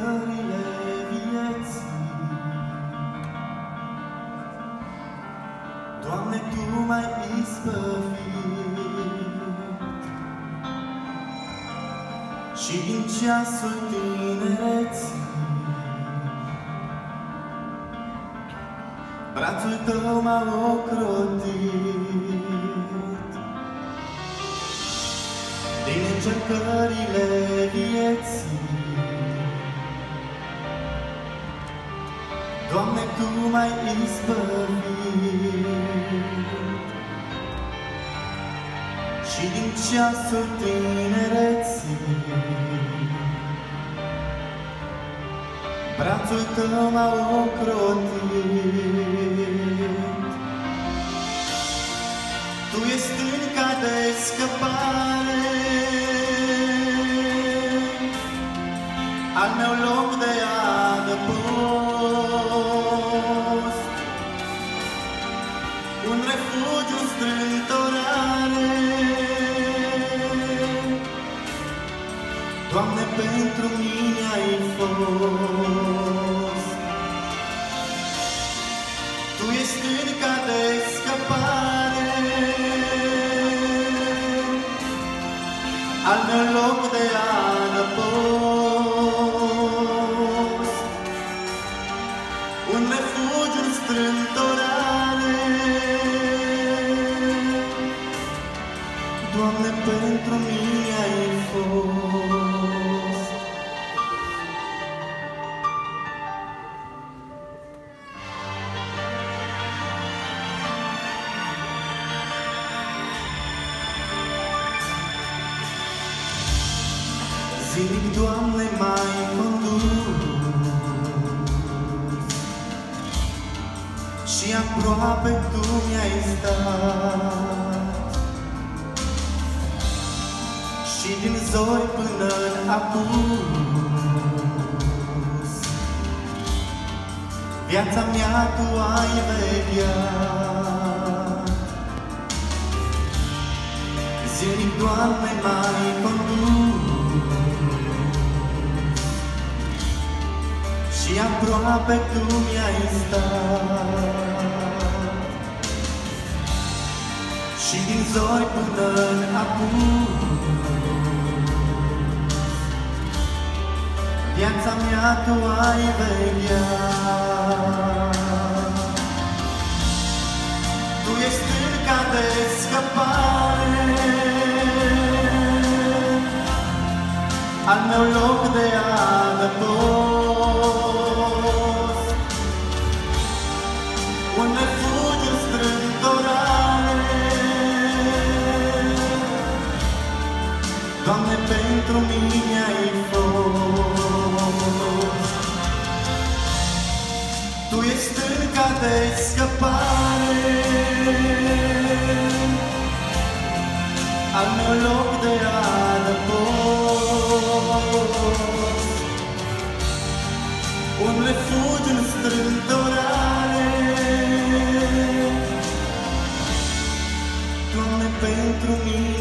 încercările vieții. Doamne, Tu m-ai izbăvit și din ceasul tinereții brațul Tău m-a ocrotit. Din încercările vieții, Doamne, Tu m-ai izbăvit și din ceasul tinereții brațul Tău m-a ocrotit. Tu ești stânca de scăpare, al meu loc de adăpost, un refugiu, strântorare. Doamne, pentru mine ai fost. Tu ești stânca de scăpare, al meu loc de adăpost, un refugiu, strântorare. Doamne, pentru mine ai fost. Zilnic, Doamne, m-ai condus și aproape Tu mi-ai stat, și din zori până-n apus viața mea Tu ai vegheat. Zilnic, Doamne, m-ai condus și aproape Tu mi-ai stat, și din zori până-n apus viața mea Tu ai vegheat. Tu ești stânca de scăpare, al meu loc de adăpost, un refugiu, strântorare. Doamne, pentru mine ai fost. Tu ești stânca de scăpare, al meu loc de adăpost, un refugiu, în strântorare. Doamne, pentru mine